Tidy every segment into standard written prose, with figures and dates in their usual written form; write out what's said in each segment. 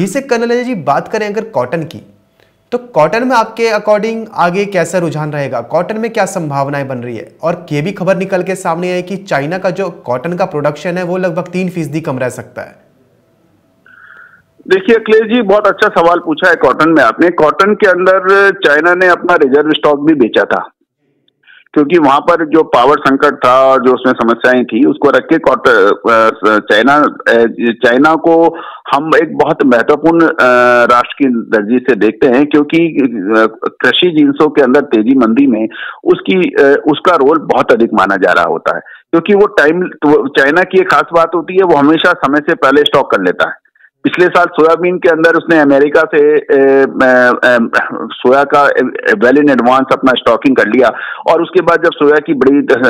जी से कर्नल जी, बात करें अगर कॉटन की, तो कॉटन में आपके अकॉर्डिंग आगे कैसा रुझान रहेगा? कॉटन में क्या संभावनाएं बन रही है? और ये भी खबर निकल के सामने है कि चाइना का जो कॉटन का प्रोडक्शन है वो लगभग 3% कम रह सकता है। देखिए अखिलेश जी, बहुत अच्छा सवाल पूछा है कॉटन में आपने। कॉटन के अंदर चाइना ने अपना रिजर्व स्टॉक भी बेचा था, क्योंकि वहां पर जो पावर संकट था और जो उसमें समस्याएं थी उसको रख के चाइना चाइना को हम एक बहुत महत्वपूर्ण राष्ट्र की दर्जे से देखते हैं, क्योंकि कृषि जिन्सों के अंदर तेजी मंदी में उसका रोल बहुत अधिक माना जा रहा होता है। क्योंकि वो चाइना की एक खास बात होती है, वो हमेशा समय से पहले स्टॉक कर लेता है। पिछले साल सोयाबीन के अंदर उसने अमेरिका से सोया का वेल इन एडवांस अपना स्टॉकिंग कर लिया, और उसके बाद जब सोया की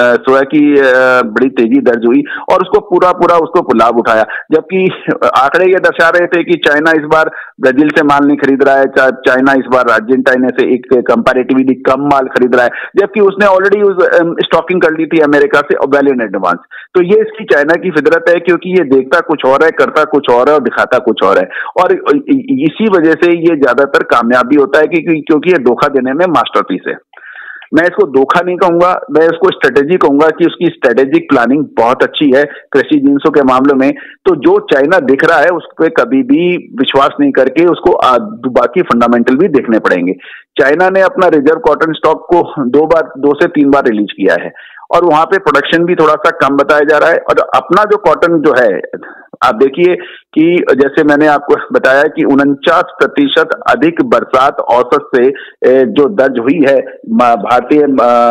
बड़ी तेजी दर्ज हुई और उसको पूरा उसको लाभ उठाया। जबकि आंकड़े ये दर्शा रहे थे कि चाइना इस बार ब्राजील से माल नहीं खरीद रहा है, चाइना इस बार अर्जेंटीना से एक कंपैरेटिवली कम माल खरीद रहा है, जबकि उसने ऑलरेडी स्टॉकिंग कर ली थी अमेरिका से वेल इन एडवांस। तो ये इसकी चाइना की फितरत है, क्योंकि ये देखता कुछ और है, करता कुछ और है और दिखाता कुछ और है। और इसी वजह से ये ज्यादातर कामयाब भी होता है क्योंकि ये धोखा देने में मास्टरपीस है। मैं इसको धोखा नहीं कहूंगा, मैं इसको स्ट्रेटेजी कहूंगा कि उसकी स्ट्रेटेजिक प्लानिंग बहुत अच्छी है कृषि जिन्सों के मामलों में। तो जो चाइना दिख रहा है उस पर कभी भी विश्वास नहीं करके उसको बाकी फंडामेंटल भी देखने पड़ेंगे। चाइना ने अपना रिजर्व कॉटन स्टॉक को 2 से 3 बार रिलीज किया है, और वहां पे प्रोडक्शन भी थोड़ा सा कम बताया जा रहा है। और अपना जो कॉटन जो है, आप देखिए कि जैसे मैंने आपको बताया कि 49% अधिक बरसात औसत से जो दर्ज हुई है भारतीय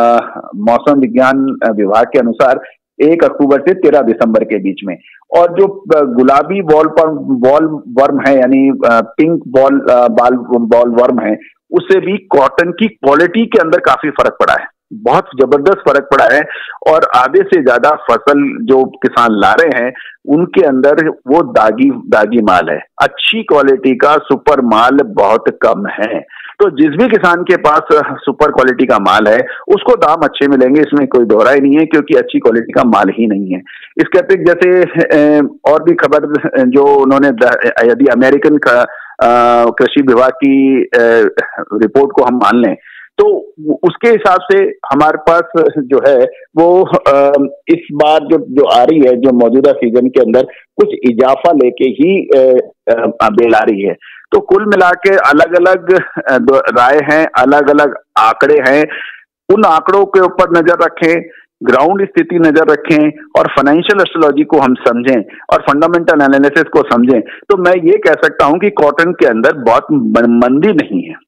मौसम विज्ञान विभाग के अनुसार 1 अक्टूबर से 13 दिसंबर के बीच में। और जो गुलाबी बॉल वर्म है, यानी पिंक बॉल वर्म है, उससे भी कॉटन की क्वालिटी के अंदर काफी फर्क पड़ा है, बहुत जबरदस्त फर्क पड़ा है। और आधे से ज्यादा फसल जो किसान ला रहे हैं उनके अंदर वो दागी माल है, अच्छी क्वालिटी का सुपर माल बहुत कम है। तो जिस भी किसान के पास सुपर क्वालिटी का माल है उसको दाम अच्छे मिलेंगे, इसमें कोई दोहरा ही नहीं है, क्योंकि अच्छी क्वालिटी का माल ही नहीं है। इसके अतिरिक्त जैसे और भी खबर जो उन्होंने, यदि अमेरिकन कृषि विभाग की रिपोर्ट को हम मान लें तो उसके हिसाब से हमारे पास जो है वो इस बार जो आ रही है, जो मौजूदा सीजन के अंदर कुछ इजाफा लेके ही बेल आ रही है। तो कुल मिला के अलग अलग राय हैं, अलग अलग आंकड़े हैं। उन आंकड़ों के ऊपर नजर रखें, ग्राउंड स्थिति नजर रखें और फाइनेंशियल एस्ट्रोलॉजी को हम समझें और फंडामेंटल एनालिसिस को समझें, तो मैं ये कह सकता हूं कि कॉटन के अंदर बहुत मंदी नहीं है।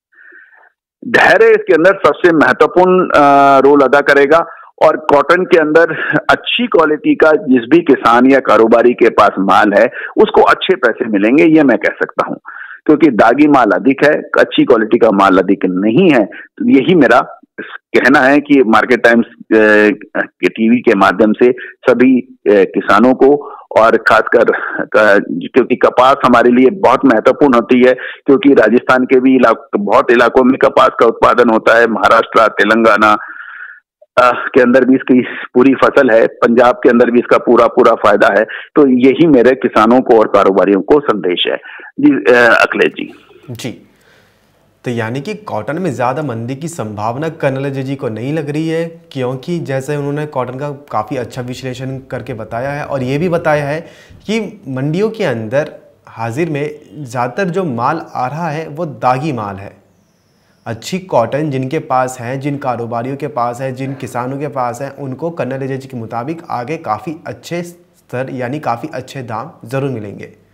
धैर्य इसके अंदर सबसे महत्वपूर्ण रोल अदा करेगा, और कॉटन के अंदर अच्छी क्वालिटी का जिस भी किसान या कारोबारी के पास माल है उसको अच्छे पैसे मिलेंगे, ये मैं कह सकता हूं। क्योंकि दागी माल अधिक है, अच्छी क्वालिटी का माल अधिक नहीं है। तो यही मेरा कहना है कि मार्केट टाइम्स के टीवी के माध्यम से सभी किसानों को, और खासकर क्योंकि कपास हमारे लिए बहुत महत्वपूर्ण होती है, क्योंकि राजस्थान के भी बहुत इलाकों में कपास का उत्पादन होता है, महाराष्ट्र, तेलंगाना के अंदर भी इसकी पूरी फसल है, पंजाब के अंदर भी इसका पूरा फायदा है। तो यही मेरे किसानों को और कारोबारियों को संदेश है जी अखिलेश जी। तो यानी कि कॉटन में ज़्यादा मंदी की संभावना कर्नल जी को नहीं लग रही है, क्योंकि जैसे उन्होंने कॉटन का काफ़ी अच्छा विश्लेषण करके बताया है और ये भी बताया है कि मंडियों के अंदर हाजिर में ज़्यादातर जो माल आ रहा है वो दागी माल है। अच्छी कॉटन जिनके पास है, जिन कारोबारियों के पास है, जिन किसानों के पास है, उनको कर्नल जी के मुताबिक आगे काफ़ी अच्छे स्तर यानी काफ़ी अच्छे दाम ज़रूर मिलेंगे।